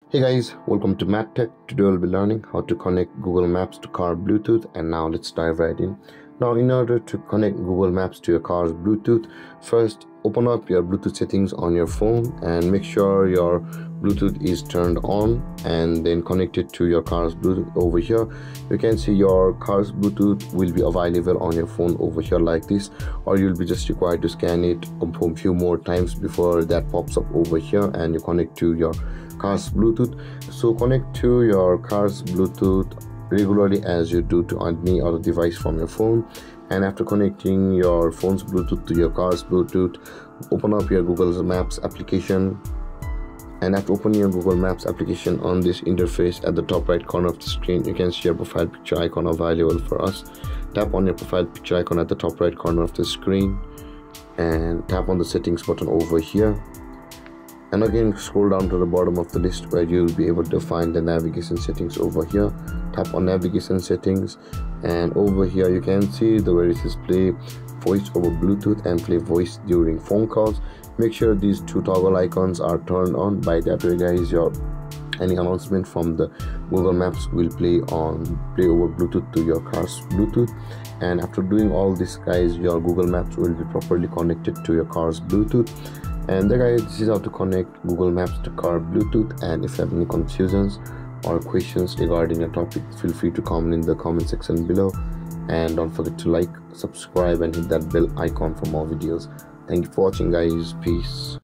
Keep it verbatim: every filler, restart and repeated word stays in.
Hey guys, welcome to MadTech. Today we'll be learning how to connect Google Maps to car Bluetooth, and now let's dive right in. Now in order to connect Google Maps to your car's Bluetooth, first open up your Bluetooth settings on your phone and make sure your Bluetooth is turned on, and then connect it to your car's Bluetooth over here. You can see your car's Bluetooth will be available on your phone over here like this, or you'll be just required to scan it a few more times before that pops up over here and you connect to your car's Bluetooth. So connect to your car's Bluetooth regularly as you do to any other device from your phone. And after connecting your phone's Bluetooth to your car's Bluetooth, open up your Google Maps application. And after opening your Google Maps application, on this interface at the top right corner of the screen, you can see your profile picture icon available for us. Tap on your profile picture icon at the top right corner of the screen and tap on the settings button over here. And again, scroll down to the bottom of the list where you'll be able to find the navigation settings over here. Tap on navigation settings, and over here you can see the where it says play voice over Bluetooth and play voice during phone calls. Make sure these two toggle icons are turned on. By that way guys, your any announcement from the Google Maps will play on play over Bluetooth to your car's Bluetooth. And after doing all this guys, your Google Maps will be properly connected to your car's Bluetooth. And there guys, this is how to connect Google Maps to car Bluetooth. And if you have any confusions or questions regarding a topic, feel free to comment in the comment section below. And don't forget to like, subscribe and hit that bell icon for more videos. Thank you for watching guys. Peace.